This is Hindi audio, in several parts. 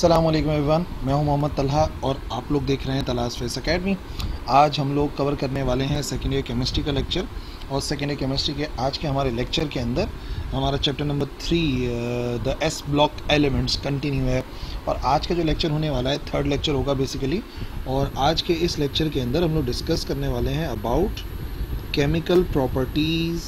अस्सलाम वालेकुम एवरीवन, मैं हूं मोहम्मद तलहा और आप लोग देख रहे हैं तलाश फेस एकेडमी। आज हम लोग कवर करने वाले हैं सेकेंड ईयर केमिस्ट्री का लेक्चर। और सेकेंड ईयर केमिस्ट्री के आज के हमारे लेक्चर के अंदर हमारा chapter number 3 the S block elements continue है। और आज का जो लेक्चर होने वाला है थर्ड लेक्चर होगा बेसिकली। और आज के इस लेक्चर के अंदर हम लोग डिस्कस करने वाले हैं about chemical properties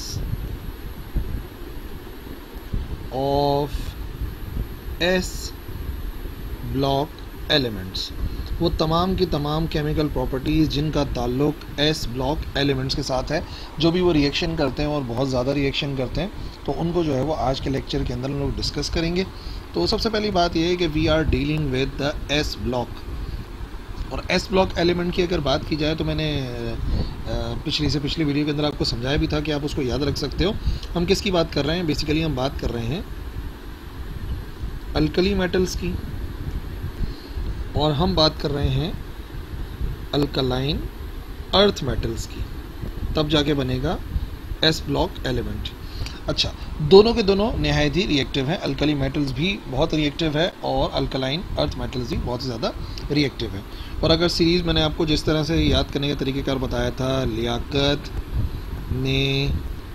of S block elements. वो तमाम की तमाम केमिकल प्रॉपर्टीज़ जिनका ताल्लुक एस ब्लॉक एलिमेंट्स के साथ है, जो भी वो रिएक्शन करते हैं और बहुत ज़्यादा रिएक्शन करते हैं, तो उनको जो है वो आज के लेक्चर के अंदर हम लोग डिस्कस करेंगे। तो सबसे पहली बात ये है कि we are dealing with the S block. और एस ब्लॉक एलिमेंट की अगर बात की जाए तो मैंने पिछली वीडियो के अंदर आपको समझाया भी था कि आप उसको याद रख सकते हो। हम किसकी बात कर रहे हैं? बेसिकली हम बात कर रहे हैं अल्कली मेटल्स की, और हम बात कर रहे हैं अल्कलाइन अर्थ मेटल्स की, तब जाके बनेगा एस ब्लॉक एलिमेंट। अच्छा, दोनों के दोनों नहायत ही रिएक्टिव हैं। अल्कली मेटल्स भी बहुत रिएक्टिव है और अल्कलाइन अर्थ मेटल्स भी बहुत ज़्यादा रिएक्टिव है। और अगर सीरीज़ मैंने आपको जिस तरह से याद करने का तरीक़ेकार बताया था, लियाकत, ने,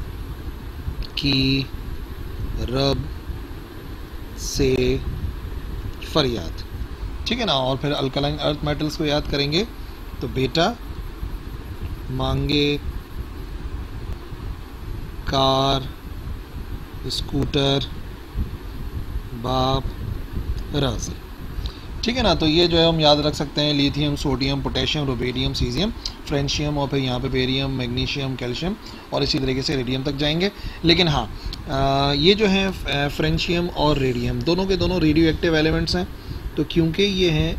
की, रब, से, फरियाद, ठीक है ना। और फिर अल्कलाइन अर्थ मेटल्स को याद करेंगे तो बेटा, मांगे, कार, स्कूटर, बाप, राजी, ठीक है ना। तो ये जो है हम याद रख सकते हैं lithium, sodium, potassium, rubidium, caesium, francium, और फिर यहाँ पे बेरियम, मैग्नीशियम, कैल्शियम, और इसी तरीके से रेडियम तक जाएंगे। लेकिन हाँ, ये जो है फ्रेंशियम और रेडियम दोनों के दोनों रेडियो एक्टिव एलिमेंट्स हैं। तो क्योंकि ये हैं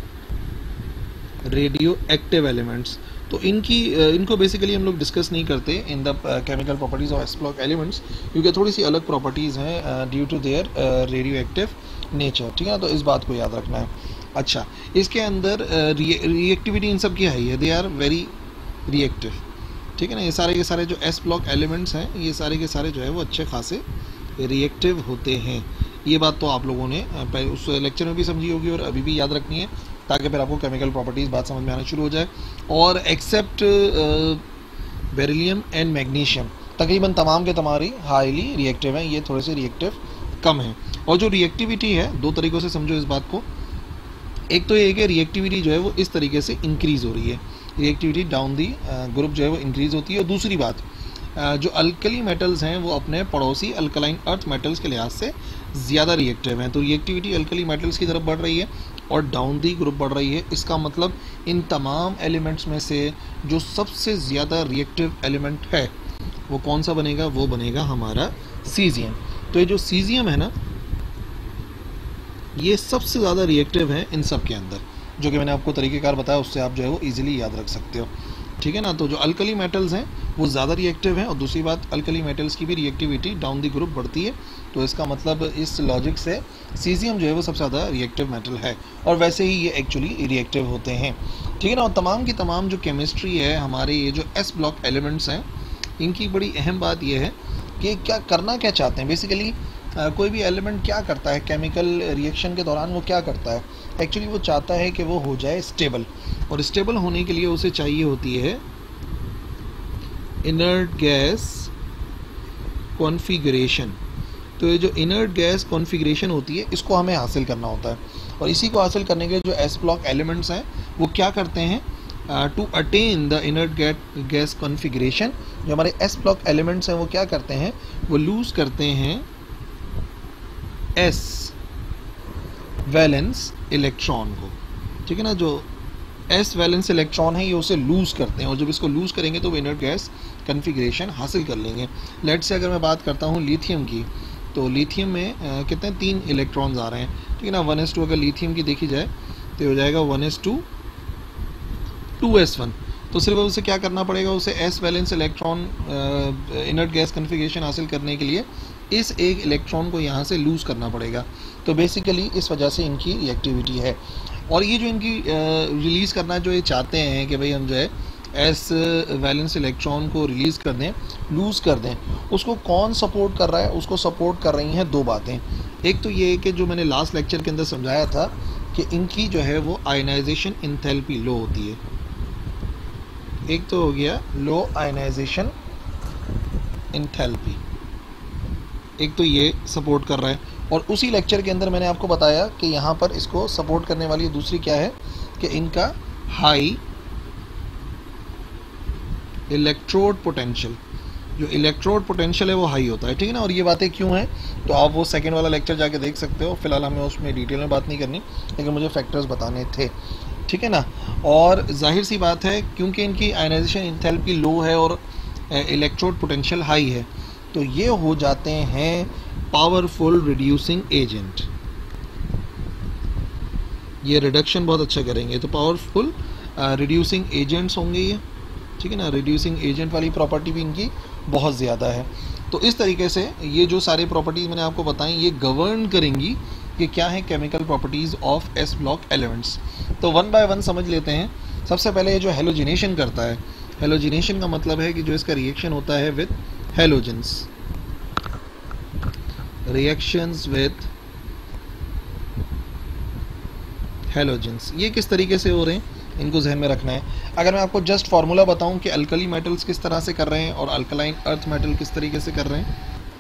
रेडियो एक्टिव एलिमेंट्स, तो इनको बेसिकली हम लोग डिस्कस नहीं करते in the chemical properties of S block elements, क्योंकि थोड़ी सी अलग प्रॉपर्टीज़ हैं due to their radioactive nature, ठीक है ना। तो इस बात को याद रखना है। अच्छा, इसके अंदर रिएक्टिविटी इन सब की हाई है, दे आर वेरी रिएक्टिव, ठीक है ना। ये सारे के सारे जो एस ब्लॉक एलिमेंट्स हैं, ये सारे के सारे जो है वो अच्छे खासे रिएक्टिव होते हैं। ये बात तो आप लोगों ने उस लेक्चर में भी समझी होगी और अभी भी याद रखनी है, ताकि फिर आपको केमिकल प्रॉपर्टीज़ बात समझ में आना शुरू हो जाए। और एक्सेप्ट बेरिलियम एंड मैग्नीशियम, तकरीबन तमाम के तमाम हाईली रिएक्टिव हैं, ये थोड़े से रिएक्टिव कम हैं। और जो रिएक्टिविटी है, दो तरीक़ों से समझो इस बात को। एक तो ये है कि रिएक्टिविटी जो है वो इस तरीके से इंक्रीज़ हो रही है, रिएक्टिविटी डाउन दी ग्रुप जो है वो इंक्रीज़ होती है। और दूसरी बात, जो अल्कली मेटल्स हैं वो अपने पड़ोसी अल्कलाइन अर्थ मेटल्स के लिहाज से ज़्यादा रिएक्टिव हैं, तो रिएक्टिविटी अल्कली मेटल्स की तरफ बढ़ रही है और डाउन दी ग्रुप बढ़ रही है। इसका मतलब इन तमाम एलिमेंट्स में से जो सबसे ज़्यादा रिएक्टिव एलिमेंट है वो कौन सा बनेगा? वो बनेगा हमारा सीजियम। तो ये जो सीजियम है ना, ये सबसे ज़्यादा रिएक्टिव है इन सब के अंदर, जो कि मैंने आपको तरीक़ेकार बताया, उससे आप जो है वो ईजिली याद रख सकते हो, ठीक है ना। तो जो अल्कली मेटल्स हैं वो ज़्यादा रिएक्टिव हैं, और दूसरी बात, अल्कली मेटल्स की भी रिएक्टिविटी डाउन दी ग्रुप बढ़ती है। तो इसका मतलब इस लॉजिक से सीजियम जो है वो सबसे ज़्यादा रिएक्टिव मेटल है, और वैसे ही ये एक्चुअली रिएक्टिव होते हैं, ठीक है ना। और तमाम की तमाम जो केमिस्ट्री है हमारे, ये जो एस ब्लॉक एलिमेंट्स हैं, इनकी बड़ी अहम बात यह है कि क्या करना क्या चाहते हैं। बेसिकली कोई भी एलिमेंट क्या करता है केमिकल रिएक्शन के दौरान, वो क्या करता है एक्चुअली, वो चाहता है कि वो हो जाए स्टेबल। और स्टेबल होने के लिए उसे चाहिए होती है इनर्ट गैस कॉन्फ़िगरेशन। तो ये जो इनर्ट गैस कॉन्फ़िगरेशन होती है, इसको हमें हासिल करना होता है। और इसी को हासिल करने के जो एस ब्लॉक एलिमेंट्स हैं वो क्या करते हैं? To attain the inert gas configuration, जो हमारे एस ब्लॉक एलिमेंट्स हैं वो क्या करते हैं? वो लूज़ करते हैं एस वैलेंस इलेक्ट्रॉन को, ठीक है ना। जो एस वैलेंस इलेक्ट्रॉन है ये उसे लूज़ करते हैं, और जब इसको लूज़ करेंगे तो वो इनर्ट गैस कन्फिग्रेशन हासिल कर लेंगे। लेट से अगर मैं बात करता हूँ लिथियम की, तो लिथियम में कितने 3 इलेक्ट्रॉन्स आ रहे हैं, ठीक है ना। 1s2 अगर लिथियम की देखी जाए तो हो जाएगा 1s2 2s1। तो सिर्फ उसे क्या करना पड़ेगा? उसे S valence electron inert gas configuration हासिल करने के लिए इस एक इलेक्ट्रॉन को यहाँ से लूज़ करना पड़ेगा। तो बेसिकली इस वजह से इनकी रिएक्टिविटी है। और ये जो इनकी रिलीज़ करना जो ये चाहते हैं कि भाई हम जो है एस वैलेंस इलेक्ट्रॉन को रिलीज़ कर दें, लूज़ कर दें, उसको कौन सपोर्ट कर रहा है? उसको सपोर्ट कर रही हैं दो बातें। एक तो ये है कि जो मैंने लास्ट लेक्चर के अंदर समझाया था कि इनकी जो है वो आयनाइजेशन इंथैल्पी लो होती है। एक तो हो गया लो आयनाइजेशन इंथैल्पी, एक तो ये सपोर्ट कर रहा है। और उसी लेक्चर के अंदर मैंने आपको बताया कि यहाँ पर इसको सपोर्ट करने वाली दूसरी क्या है कि इनका हाई इलेक्ट्रोड पोटेंशियल, जो इलेक्ट्रोड पोटेंशियल है वो हाई होता है, ठीक है ना। और ये बातें क्यों हैं तो आप वो सेकंड वाला लेक्चर जाके देख सकते हो, फिलहाल हमें उसमें डिटेल में बात नहीं करनी, लेकिन मुझे फैक्टर्स बताने थे, ठीक है ना। और जाहिर सी बात है क्योंकि इनकी आयनाइजेशन इंथैल्पी लो है और इलेक्ट्रोड पोटेंशियल हाई है, तो ये हो जाते हैं पावरफुल रिड्यूसिंग एजेंट। ये रिडक्शन बहुत अच्छा करेंगे, तो पावरफुल रिड्यूसिंग एजेंट्स होंगे ये, ठीक है ना। रिड्यूसिंग एजेंट वाली प्रॉपर्टी भी इनकी बहुत ज़्यादा है। तो इस तरीके से ये जो सारे प्रॉपर्टीज़ मैंने आपको बताई ये गवर्न करेंगी कि क्या है chemical properties of S block elements. तो वन बाय वन समझ लेते हैं। सबसे पहले ये जो हेलोजिनेशन करता है, हेलोजिनेशन का मतलब है कि जो इसका रिएक्शन होता है with halogens, reactions with halogens, ये किस तरीके से हो रहे हैं इनको जहन में रखना है। अगर मैं आपको जस्ट फार्मूला बताऊं कि अल्कली मेटल्स किस तरह से कर रहे हैं और अल्कलाइन अर्थ मेटल किस तरीके से कर रहे हैं।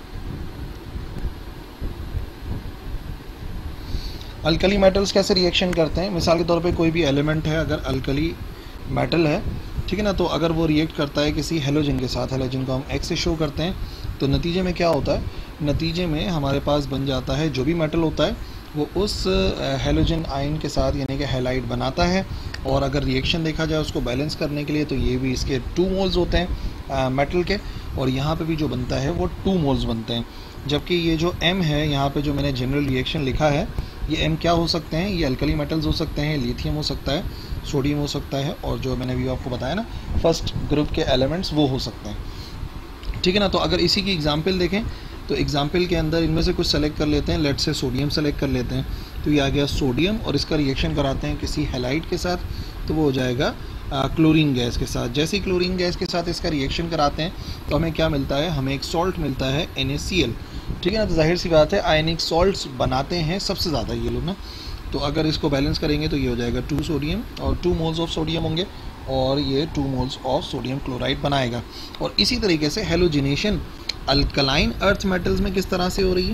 अल्कली मेटल्स कैसे रिएक्शन करते हैं, मिसाल के तौर पे कोई भी एलिमेंट है, अगर अल्कली मेटल है, ठीक है ना, तो अगर वो रिएक्ट करता है किसी हेलोजन के साथ, हेलोजन को हम एक्स से शो करते हैं, तो नतीजे में क्या होता है, नतीजे में हमारे पास बन जाता है जो भी मेटल होता है वो उस हेलोजन आयन के साथ यानी कि हैलाइड बनाता है। और अगर रिएक्शन देखा जाए उसको बैलेंस करने के लिए तो ये भी इसके 2 मोल्स होते हैं मेटल के, और यहाँ पे भी जो बनता है वो 2 मोल्स बनते हैं। जबकि ये जो M है यहाँ पे जो मैंने जनरल रिएक्शन लिखा है, ये M क्या हो सकते हैं, ये अल्कली मेटल्स हो सकते हैं, लिथियम हो सकता है, सोडियम हो सकता है, और जो मैंने अभी आपको बताया ना फर्स्ट ग्रुप के एलिमेंट्स वो हो सकते हैं, ठीक है ना। तो अगर इसी की एग्जाम्पल देखें तो एग्जाम्पल के अंदर इनमें से कुछ सेलेक्ट कर लेते हैं, लेट से सोडियम सेलेक्ट कर लेते हैं, तो ये आ गया सोडियम, और इसका रिएक्शन कराते हैं किसी हैलाइड के साथ तो वो हो जाएगा क्लोरीन गैस के साथ। जैसे ही क्लोरीन गैस के साथ इसका रिएक्शन कराते हैं तो हमें क्या मिलता है, हमें एक सॉल्ट मिलता है NaCl, ठीक है ना। तो जाहिर सी बात है आयनिक सॉल्ट्स बनाते हैं सबसे ज़्यादा ये लोग ना। तो अगर इसको बैलेंस करेंगे तो ये हो जाएगा 2 सोडियम और 2 मोल्स ऑफ सोडियम होंगे, और ये 2 मोल्स ऑफ सोडियम क्लोराइड बनाएगा। और इसी तरीके से हेलोजिनेशन अल्कलाइन अर्थ मेटल्स में किस तरह से हो रही है,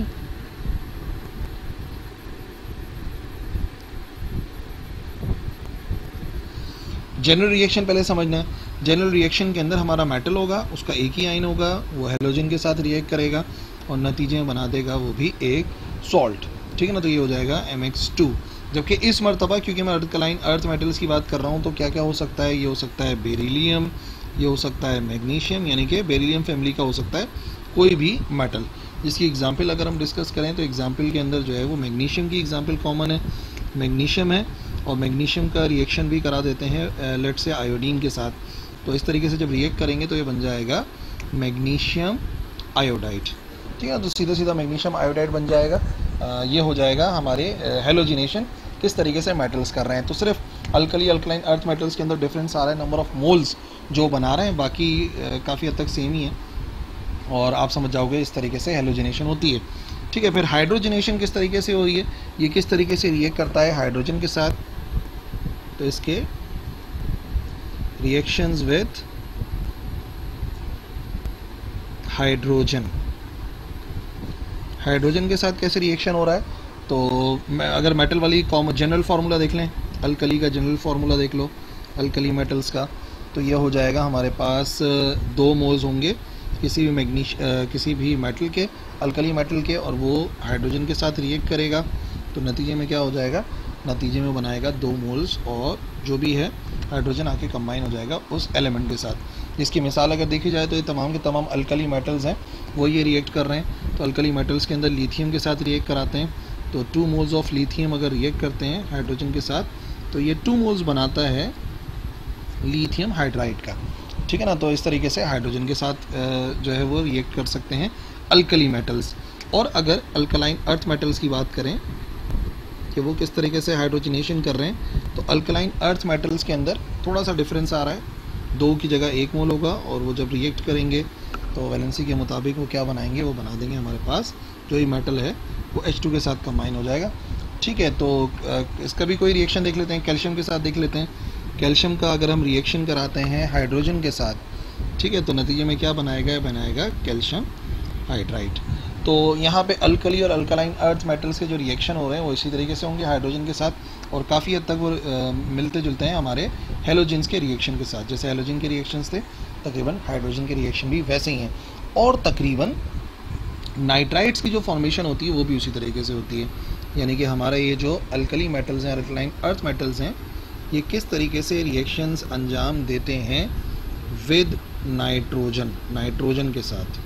जनरल रिएक्शन पहले समझना है। जनरल रिएक्शन के अंदर हमारा मेटल होगा, उसका एक ही आयन होगा, वो हेलोजन के साथ रिएक्ट करेगा और नतीजे में बना देगा वो भी एक सॉल्ट, ठीक है ना। तो ये हो जाएगा MX2। जबकि इस मरतबा क्योंकि मैं अल्कलाइन अर्थ मेटल्स की बात कर रहा हूँ तो क्या क्या हो सकता है, ये हो सकता है बेरिलियम, ये हो सकता है मैग्नीशियम, यानी कि बेरिलियम फैमिली का हो सकता है कोई भी मेटल। जिसकी एग्जांपल अगर हम डिस्कस करें तो एग्जांपल के अंदर जो है वो मैग्नीशियम की एग्जांपल कॉमन है, मैग्नीशियम है, और मैग्नीशियम का रिएक्शन भी करा देते हैं लेट से आयोडीन के साथ। तो इस तरीके से जब रिएक्ट करेंगे तो ये बन जाएगा मैग्नीशियम आयोडाइड, ठीक है। तो सीधा सीधा मैग्नीशियम आयोडाइड बन जाएगा। ये हो जाएगा हमारे हेलोजिनेशन किस तरीके से मेटल्स कर रहे हैं। तो सिर्फ अल्कली अल्कलाइन अर्थ मेटल्स के अंदर डिफरेंस आ रहा है नंबर ऑफ मोल्स जो बना रहे हैं, बाकी काफ़ी हद तक सेम ही है, और आप समझ जाओगे इस तरीके से हेलोजिनेशन होती है, ठीक है। फिर हाइड्रोजनेशन किस तरीके से हो रही है, ये किस तरीके से रिएक्ट करता है हाइड्रोजन के साथ, तो इसके रिएक्शंस विद हाइड्रोजन, हाइड्रोजन के साथ कैसे रिएक्शन हो रहा है। तो अगर मेटल वाली जनरल फार्मूला देख लें, अल्कली का जनरल फार्मूला देख लो अल्कली मेटल्स का, तो ये हो जाएगा हमारे पास 2 मोल्स होंगे किसी भी किसी भी मेटल के, अल्कली मेटल के, और वो हाइड्रोजन के साथ रिएक्ट करेगा तो नतीजे में क्या हो जाएगा, नतीजे में बनाएगा 2 मोल्स, और जो भी है हाइड्रोजन आके कंबाइन हो जाएगा उस एलिमेंट के साथ। इसकी मिसाल अगर देखी जाए तो ये तमाम के तमाम अल्कली मेटल्स हैं वो ये रिएक्ट कर रहे हैं। तो अल्कली मेटल्स के अंदर लिथियम के साथ रिएक्ट कराते हैं, तो 2 मोल्स ऑफ लिथियम अगर रिएक्ट करते हैं हाइड्रोजन के साथ तो ये 2 मोल्स बनाता है लिथियम हाइड्राइड का, ठीक है ना। तो इस तरीके से हाइड्रोजन के साथ जो है वो रिएक्ट कर सकते हैं अल्कली मेटल्स। और अगर अल्कलाइन अर्थ मेटल्स की बात करें कि वो किस तरीके से हाइड्रोजनेशन कर रहे हैं, तो अल्कलाइन अर्थ मेटल्स के अंदर थोड़ा सा डिफरेंस आ रहा है, 2 की जगह 1 मोल होगा, और वो जब रिएक्ट करेंगे तो वैलेंसी के मुताबिक वो क्या बनाएंगे, वो बना देंगे हमारे पास जो ये मेटल है वो H2 के साथ कंबाइन हो जाएगा। ठीक है, तो इसका भी कोई रिएक्शन देख लेते हैं, कैल्शियम के साथ देख लेते हैं। कैल्शियम का अगर हम रिएक्शन कराते हैं हाइड्रोजन के साथ, ठीक है, तो नतीजे में क्या बनाएगा कैल्शियम हाइड्राइड। तो यहाँ पे अल्कली और अल्कलाइन अर्थ मेटल्स के जो रिएक्शन हो रहे हैं वो इसी तरीके से होंगे हाइड्रोजन के साथ, और काफ़ी हद तक वो मिलते जुलते हैं हमारे हेलोजन्स के रिएक्शन के साथ। जैसे हेलोजन के रिएक्शंस थे, तकरीबन हाइड्रोजन के रिएक्शन भी वैसे ही हैं, और तकरीबन नाइट्राइड्स की जो फॉर्मेशन होती है वो भी उसी तरीके से होती है। यानी कि हमारा ये जो अल्कली मेटल्स हैं, अल्कलाइन अर्थ मेटल्स हैं, ये किस तरीके से रिएक्शंस अंजाम देते हैं विद नाइट्रोजन के साथ।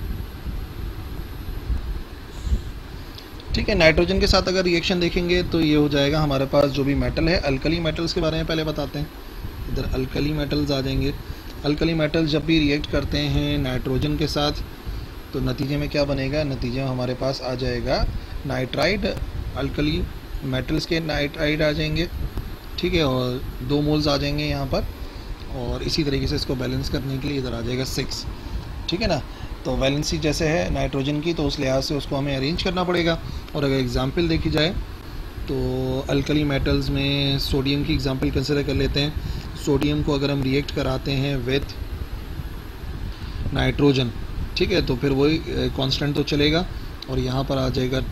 ठीक है, नाइट्रोजन के साथ अगर रिएक्शन देखेंगे तो ये हो जाएगा हमारे पास जो भी मेटल है। अल्कली मेटल्स के बारे में पहले बताते हैं, इधर अल्कली मेटल्स आ जाएंगे। अल्कली मेटल्स जब भी रिएक्ट करते हैं नाइट्रोजन के साथ तो नतीजे में क्या बनेगा, नतीजे में हमारे पास आ जाएगा नाइट्राइड, अल्कली मेटल्स के नाइट्राइड आ जाएंगे। ठीक है, और 2 मोल्स आ जाएंगे यहाँ पर, और इसी तरीके से इसको बैलेंस करने के लिए इधर आ जाएगा 6। ठीक है ना, तो वैलेंसी जैसे है नाइट्रोजन की, तो उस लिहाज से उसको हमें अरेंज करना पड़ेगा। और अगर एग्जांपल देखी जाए तो अल्कली मेटल्स में सोडियम की एग्जांपल कंसिडर कर लेते हैं। सोडियम को अगर हम रिएक्ट कराते हैं विथ नाइट्रोजन, ठीक है, तो फिर वही कांस्टेंट तो चलेगा, और यहाँ पर आ जाएगा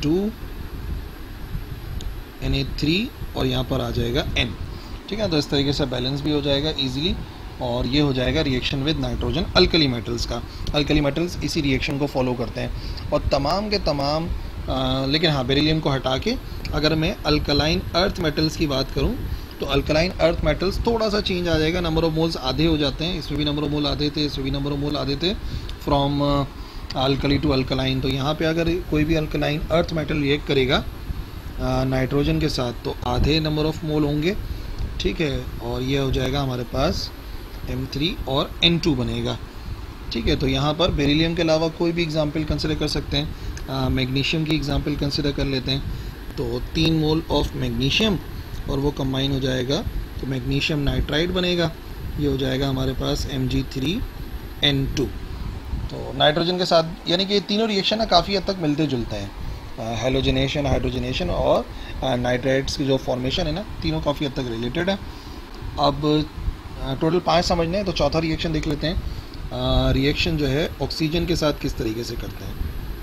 2Na3 और यहाँ पर आ जाएगा N। ठीक है, तो इस तरीके से बैलेंस भी हो जाएगा इजीली, और ये हो जाएगा reaction with nitrogen alkali metals का। अल्कली मेटल्स इसी रिएक्शन को फॉलो करते हैं, और तमाम के तमाम लेकिन हाँ, बेरिलियम को हटा के अगर मैं अल्कलाइन अर्थ मेटल्स की बात करूँ तो अल्कलाइन अर्थ मेटल्स थोड़ा सा चेंज आ जाएगा, नंबर ऑफ मोल्स आधे हो जाते हैं, इसमें भी नंबर ऑफ मोल आधे थे, इसमें भी नंबर ऑफ मोल आधे थे फ्रॉम अल्कली टू अल्कलाइन। तो यहाँ पे अगर कोई भी अल्कलाइन अर्थ मेटल रिएक्ट करेगा नाइट्रोजन के साथ तो आधे नंबर ऑफ मोल होंगे। ठीक है, और ये हो जाएगा हमारे पास M3 और N2 बनेगा। ठीक है, तो यहाँ पर बेरिलियम के अलावा कोई भी एग्जांपल कंसिडर कर सकते हैं। मैग्नीशियम की एग्जांपल कंसिडर कर लेते हैं, तो 3 मोल ऑफ मैग्नीशियम और वो कंबाइन हो जाएगा तो मैग्नीशियम नाइट्राइड बनेगा। ये हो जाएगा हमारे पास Mg3N2। तो नाइट्रोजन के साथ यानी कि ये तीनों रिएक्शन ना काफ़ी हद तक मिलते जुलते हैं, हेलोजनेशन, हाइड्रोजनेशन और नाइट्राइड्स की जो फॉर्मेशन है ना, तीनों काफ़ी हद तक रिलेटेड है। अब टोटल 5 समझने हैं, तो चौथा रिएक्शन देख लेते हैं। रिएक्शन जो है ऑक्सीजन के साथ किस तरीके से करते हैं।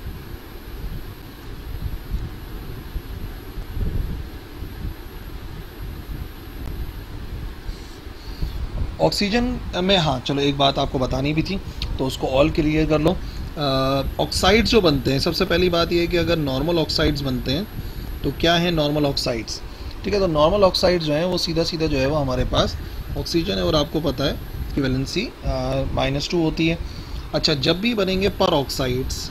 ऑक्सीजन में हाँ, चलो एक बात आपको बतानी भी थी तो उसको ऑल क्लियर कर लो। ऑक्साइड्स जो बनते हैं, सबसे पहली बात यह है कि अगर नॉर्मल ऑक्साइड्स बनते हैं तो क्या है नॉर्मल ऑक्साइड्स। ठीक है, तो नॉर्मल ऑक्साइड्स जो हैं वो सीधा सीधा जो है वो हमारे पास ऑक्सीजन है, और आपको पता है कि वैलेंसी -2 होती है। अच्छा, जब भी बनेंगे पर ऑक्साइड्स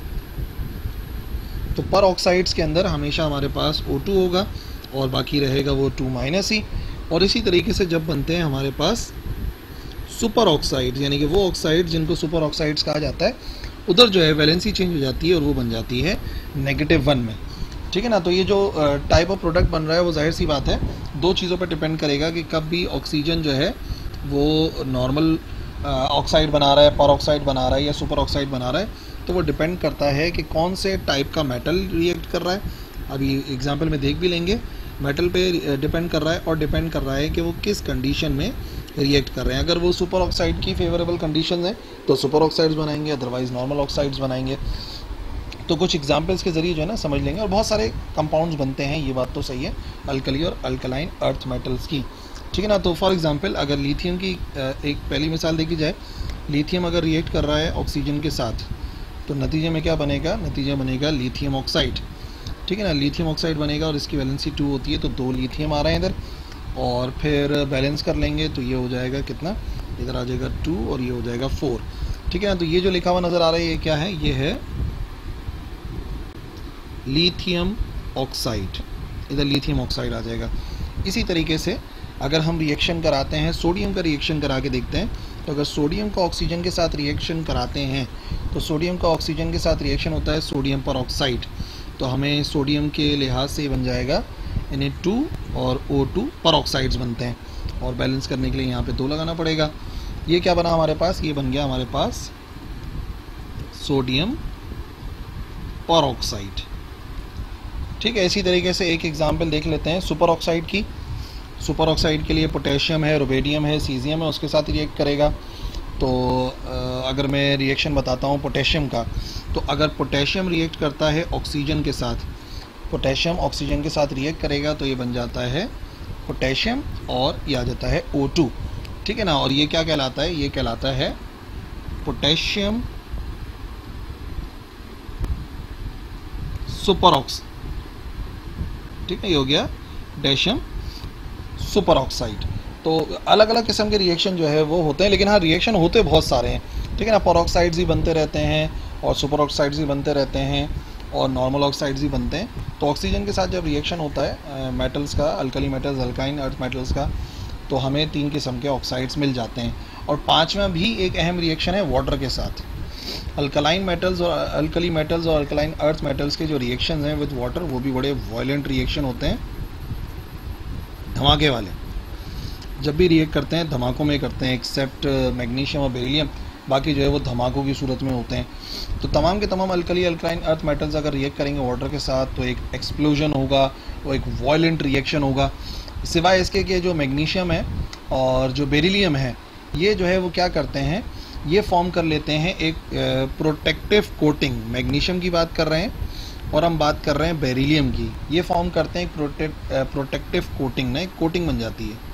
तो पर ऑक्साइड्स के अंदर हमेशा हमारे पास O2 होगा और बाकी रहेगा वो 2 ही। और इसी तरीके से जब बनते हैं हमारे पास सुपर ऑक्साइड्स, यानी कि वो ऑक्साइड्स जिनको सुपर ऑक्साइड्स कहा जाता है, उधर जो है वैलेंसी चेंज हो जाती है और वो बन जाती है -1 में। ठीक है ना, तो ये जो टाइप ऑफ प्रोडक्ट बन रहा है वो जाहिर सी बात है 2 चीज़ों पर डिपेंड करेगा कि कब भी ऑक्सीजन जो है वो नॉर्मल ऑक्साइड बना रहा है, पर ऑक्साइड बना रहा है या सुपर ऑक्साइड बना रहा है, तो वो डिपेंड करता है कि कौन से टाइप का मेटल रिएक्ट कर रहा है। अभी एग्जांपल में देख भी लेंगे, मेटल पे डिपेंड कर रहा है और डिपेंड कर रहा है कि वो किस कंडीशन में रिएक्ट कर रहे हैं। अगर वो सुपर ऑक्साइड की फेवरेबल कंडीशन है तो सुपर ऑक्साइड्स बनाएंगे, अदरवाइज नॉर्मल ऑक्साइड्स बनाएंगे। तो कुछ एग्जांपल्स के ज़रिए जो है ना समझ लेंगे, और बहुत सारे कंपाउंड्स बनते हैं, ये बात तो सही है, अल्कली और अल्कलाइन अर्थ मेटल्स की। ठीक है ना, तो फॉर एग्जांपल अगर लिथियम की एक पहली मिसाल देखी जाए, लिथियम अगर रिएक्ट कर रहा है ऑक्सीजन के साथ तो नतीजे में क्या बनेगा, नतीजा बनेगा लिथियम ऑक्साइड। ठीक है ना, लिथियम ऑक्साइड बनेगा और इसकी वैलेंसी 2 होती है, तो 2 लिथियम आ रहे हैं इधर, और फिर बैलेंस कर लेंगे तो ये हो जाएगा कितना, इधर आ जाएगा 2 और ये हो जाएगा 4। ठीक है ना, तो ये जो लिखा हुआ नज़र आ रहा है ये क्या है, ये है लिथियम ऑक्साइड, इधर लिथियम ऑक्साइड आ जाएगा। इसी तरीके से अगर हम रिएक्शन कराते हैं, सोडियम का रिएक्शन करा के देखते हैं, तो अगर सोडियम का ऑक्सीजन के साथ रिएक्शन कराते हैं तो सोडियम का ऑक्सीजन के साथ रिएक्शन होता है सोडियम पर ऑक्साइड, तो हमें सोडियम के लिहाज से बन जाएगा Na2 और O2 पर ऑक्साइड्स बनते हैं, और बैलेंस करने के लिए यहाँ पे 2 लगाना पड़ेगा। ये क्या बना हमारे पास, ये बन गया हमारे पास सोडियम परऑक्साइड। ठीक है, इसी तरीके से एक एग्जांपल देख लेते हैं सुपर ऑक्साइड की। सुपर ऑक्साइड के लिए पोटेशियम है, रुबेडियम है, सीजियम है, उसके साथ रिएक्ट करेगा। तो अगर मैं रिएक्शन बताता हूँ पोटेशियम का, तो अगर पोटेशियम रिएक्ट करता है ऑक्सीजन के साथ, पोटेशियम ऑक्सीजन के साथ रिएक्ट करेगा तो ये बन जाता है पोटेशियम और ये आ जाता है O2। ठीक है ना, और ये क्या कहलाता है, ये कहलाता है पोटेशियम सुपर ऑक्साइड। ठीक है, ये हो गया पोटेशियम सुपर ऑक्साइड। तो अलग अलग किस्म के रिएक्शन जो है वो होते हैं, लेकिन हाँ रिएक्शन होते बहुत सारे हैं। ठीक है ना, परऑक्साइड्स भी बनते रहते हैं और सुपर ऑक्साइड्स भी बनते रहते हैं और नॉर्मल ऑक्साइड्स भी बनते हैं। तो ऑक्सीजन के साथ जब रिएक्शन होता है मेटल्स का, अल्कली मेटल्स, अल्काइन अर्थ मेटल्स का, तो हमें 3 किस्म के ऑक्साइड्स मिल जाते हैं। और 5वां भी एक अहम रिएक्शन है वाटर के साथ। अल्कलाइन मेटल्स और अल्कली मेटल्स और अल्कलाइन अर्थ मेटल्स के जो रिएक्शन हैं विद वाटर, वो भी बड़े वायलेंट रिएक्शन होते हैं, धमाके वाले। जब भी रिएक्ट करते हैं धमाकों में करते हैं, एक्सेप्ट मैग्नीशियम और बेरिलियम, बाकी जो है वो धमाकों की सूरत में होते हैं। तो तमाम के तमाम अल्कली अल्कलाइन अर्थ मेटल्स अगर रिएक्ट करेंगे वाटर के साथ तो एक एक्सप्लोजन होगा, वो एक वायलेंट रिएक्शन होगा। सिवाय इसके कि जो मैग्नीशियम है और जो बेरिलियम है, ये जो है वो क्या करते हैं, ये फॉर्म कर लेते हैं एक प्रोटेक्टिव कोटिंग। मैग्नीशियम की बात कर रहे हैं और हम बात कर रहे हैं बेरिलियम की। ये फॉर्म करते हैं एक प्रोटेक्टिव कोटिंग, ना एक कोटिंग बन जाती है।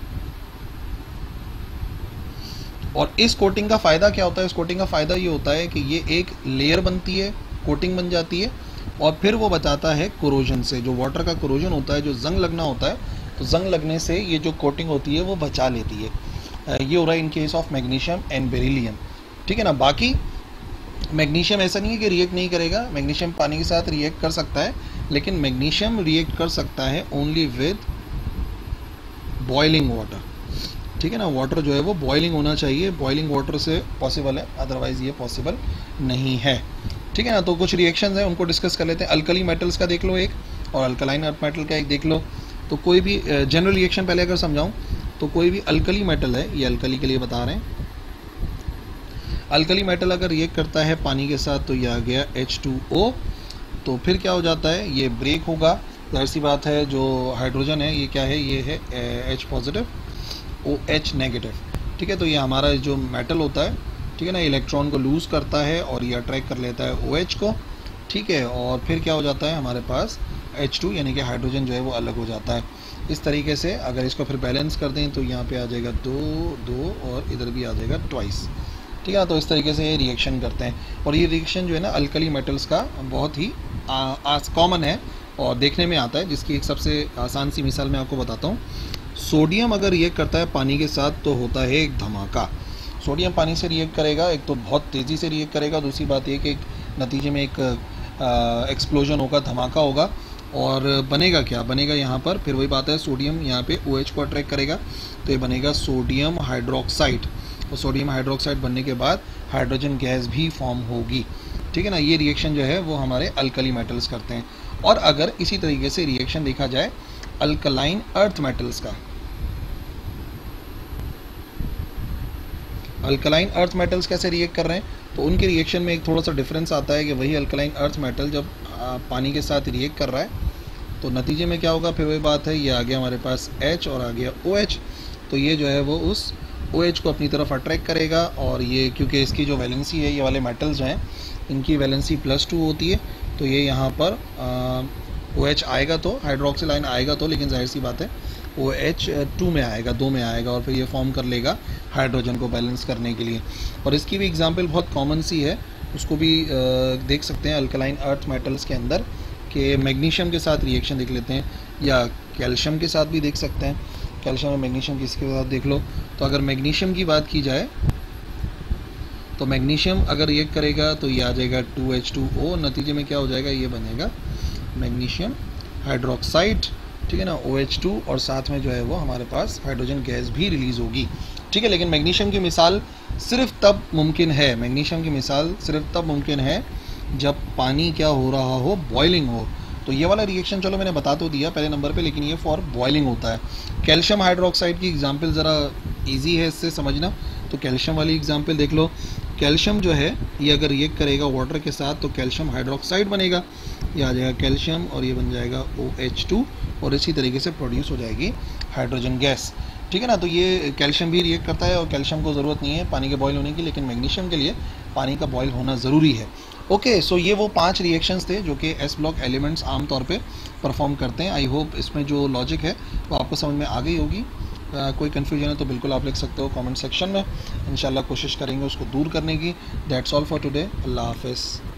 और इस कोटिंग का फ़ायदा क्या होता है, इस कोटिंग का फ़ायदा ये होता है कि ये एक लेयर बनती है, कोटिंग बन जाती है, और फिर वो बचाता है कोरोजन से। जो वाटर का कोरोजन होता है, जो जंग लगना होता है, तो जंग लगने से ये जो कोटिंग होती है वो बचा लेती है। ये हो रहा है in case of magnesium and beryllium. ठीक है ना, बाकी मैग्नीशियम ऐसा नहीं है कि रिएक्ट नहीं करेगा, मैग्नीशियम पानी के साथ रिएक्ट कर सकता है, लेकिन मैग्नीशियम रिएक्ट कर सकता है ओनली विद बॉइलिंग वाटर। ठीक है ना, वाटर जो है वो बॉइलिंग होना चाहिए, बॉइलिंग वाटर से पॉसिबल है, अदरवाइज ये पॉसिबल नहीं है। ठीक है ना, तो कुछ रिएक्शंस हैं उनको डिस्कस कर लेते हैं। अल्कली मेटल्स का देख लो एक, और अल्कलाइन अर्थ मेटल का एक देख लो। तो कोई भी जनरल रिएक्शन पहले अगर समझाऊं, तो कोई भी अल्कली मेटल है, ये अल्कली के लिए बता रहे हैं, अल्कली मेटल अगर रिएक्ट करता है पानी के साथ तो ये आ गया H2O। तो फिर क्या हो जाता है, ये ब्रेक होगा, जाहिर सी बात है। जो हाइड्रोजन है ये क्या है, ये है H पॉजिटिव OH नेगेटिव। ठीक है, तो ये हमारा जो मेटल होता है, ठीक है ना, इलेक्ट्रॉन को लूज़ करता है और ये अट्रैक्ट कर लेता है OH को। ठीक है, और फिर क्या हो जाता है, हमारे पास H2 यानी कि हाइड्रोजन जो है वो अलग हो जाता है। इस तरीके से अगर इसको फिर बैलेंस कर दें तो यहाँ पे आ जाएगा 2 और इधर भी आ जाएगा ट्वाइस। ठीक है, तो इस तरीके से ये रिएक्शन करते हैं। और ये रिएक्शन जो है ना अल्कली मेटल्स का बहुत ही कॉमन है और देखने में आता है, जिसकी एक सबसे आसान सी मिसाल मैं आपको बताता हूँ। सोडियम अगर रिएक्ट करता है पानी के साथ तो होता है एक धमाका। सोडियम पानी से रिएक्ट करेगा, एक तो बहुत तेज़ी से रिएक्ट करेगा, दूसरी बात ये कि एक नतीजे में एक एक्सप्लोजन होगा, धमाका होगा। और बनेगा क्या, बनेगा यहाँ पर फिर वही बात है, सोडियम यहाँ पे OH को अट्रैक्ट करेगा तो ये बनेगा सोडियम हाइड्रोक्साइड। और सोडियम हाइड्रोक्साइड बनने के बाद हाइड्रोजन गैस भी फॉर्म होगी। ठीक है ना, ये रिएक्शन जो है वो हमारे अल्कली मेटल्स करते हैं। और अगर इसी तरीके से रिएक्शन देखा जाए अल्कलाइन अर्थ मेटल्स का, अल्कलाइन अर्थ मेटल्स कैसे रिएक्ट कर रहे हैं, तो उनके रिएक्शन में एक थोड़ा सा डिफरेंस आता है कि वही अल्कलाइन अर्थ मेटल जब पानी के साथ रिएक्ट कर रहा है तो नतीजे में क्या होगा, फिर वही बात है, ये आ गया हमारे पास H और आ गया OH। तो ये जो है वो उस OH को अपनी तरफ अट्रैक्ट करेगा, और ये क्योंकि इसकी जो वैलेंसी है, ये वाले मेटल्स जो हैं इनकी वैलेंसी +2 होती है, तो ये यहाँ पर OH आएगा तो हाइड्रोक्सिल आयन आएगा तो, लेकिन जाहिर सी बात है OH 2 में आएगा, 2 में आएगा, और फिर ये फॉर्म कर लेगा हाइड्रोजन को बैलेंस करने के लिए। और इसकी भी एग्जांपल बहुत कॉमन सी है, उसको भी देख सकते हैं अल्कलाइन अर्थ मेटल्स के अंदर, कि मैग्नीशियम के साथ रिएक्शन देख लेते हैं, या कैल्शियम के साथ भी देख सकते हैं। कैल्शियम और मैग्नीशियम किसके साथ देख लो, तो अगर मैग्नीशियम की बात की जाए तो मैग्नीशियम अगर रिएक्ट करेगा तो ये आ जाएगा 2H2O, नतीजे में क्या हो जाएगा, ये बनेगा मैग्नीशियम हाइड्रोक्साइड। ठीक है ना, OH2, और साथ में जो है वो हमारे पास हाइड्रोजन गैस भी रिलीज़ होगी। ठीक है, लेकिन मैग्नीशियम की मिसाल सिर्फ तब मुमकिन है, मैग्नीशियम की मिसाल सिर्फ तब मुमकिन है जब पानी क्या हो रहा हो, बॉइलिंग हो। तो ये वाला रिएक्शन चलो मैंने बता तो दिया पहले नंबर पे, लेकिन ये फॉर बॉइलिंग होता है। कैल्शियम हाइड्रोक्साइड की एग्जांपल ज़रा इजी है इससे समझना, तो कैल्शियम वाली एग्जांपल देख लो। कैल्शियम जो है ये अगर रिएक्ट करेगा वाटर के साथ तो कैल्शियम हाइड्रोक्साइड बनेगा, ये आ जाएगा कैल्शियम और ये बन जाएगा OH2 और इसी तरीके से प्रोड्यूस हो जाएगी हाइड्रोजन गैस। ठीक है ना। तो ये कैल्शियम भी रिएक्ट करता है और कैल्शियम को ज़रूरत नहीं है पानी के बॉयल होने की, लेकिन मैग्नीशियम के लिए पानी का बॉयल होना ज़रूरी है। ओके, सो ये वो 5 रिएक्शंस थे जो कि एस ब्लॉक एलिमेंट्स आमतौर पे परफॉर्म करते हैं। आई होप इसमें जो लॉजिक है वो आपको समझ में आ गई होगी। कोई कन्फ्यूजन है तो बिल्कुल आप लिख सकते हो कमेंट सेक्शन में, इंशाल्लाह कोशिश करेंगे उसको दूर करने की। दैट्स ऑल फॉर टुडे, अल्लाह हाफिज़।